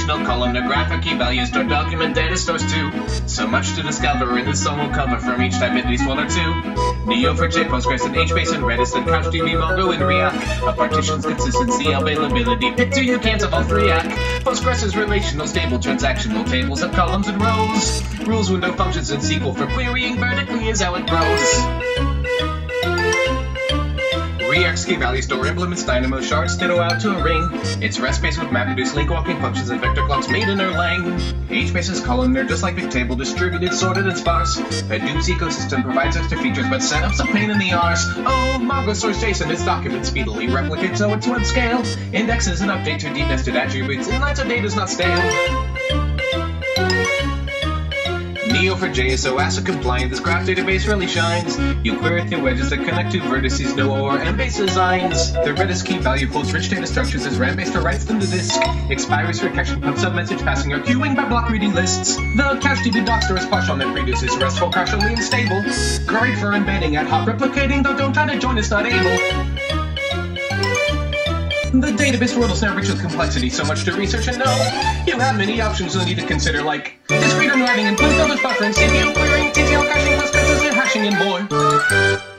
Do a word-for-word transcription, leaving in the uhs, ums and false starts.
relational columnar graphic key values to document data stores too. So much to discover in this song we'll cover from each type at least one or two. Neo for J, Postgres and HBase and Redis and CouchDB, Mongo and Riak. A partition's consistency, availability, pick two you can't evolve Riak. Postgres is relational, stable, transactional tables of columns and rows. Rules, window functions, and S Q L for querying vertically is how it grows. Riak's key value store implements dynamo shards ditto out to a ring. It's REST-based with MapReduce, link walking functions, and vector clocks made in Erlang. HBase is columnar, just like Bigtable, distributed, sorted, and sparse. Hadoop's ecosystem provides extra features, but setup's a pain in the arse. Oh, Mongo stores JSON, its documents speedily replicate, so it's web scale. Indexes and update to deep nested attributes, and lots of data's not stale. Neo for J is so ASIC compliant, this graph database really shines. You query through wedges that connect to vertices, no or MBase designs. The Redis key value holds rich data structures as RAM-based or writes them to disk. Expiries for caching, pubsub message passing, or queuing by block reading lists. The CouchDB doc store is partial that reduces restful, crash only, and stable. Great for embedding ad hoc replicating, though don't try to join, it's not able. The database world is now rich with complexity, so much to research and know. You have many options you'll need to consider, like discrete unwriting and point builders buffering, C P U querying, T T L caching, plus consensus hashing, and more.